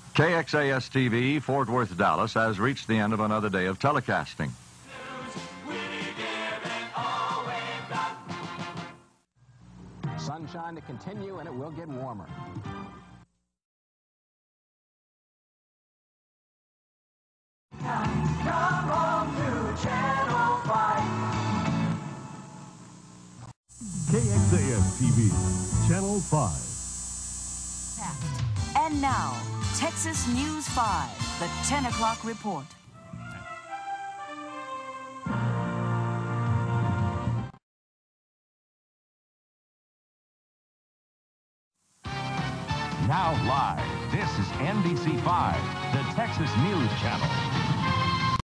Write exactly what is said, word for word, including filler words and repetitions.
K X A S T V, Fort Worth, Dallas, has reached the end of another day of telecasting. Sunshine to continue, and it will get warmer. Come home to Channel five. K X A S T V, Channel five. And now, Texas News five, the ten o'clock report. Now live, this is N B C five, the Texas News Channel.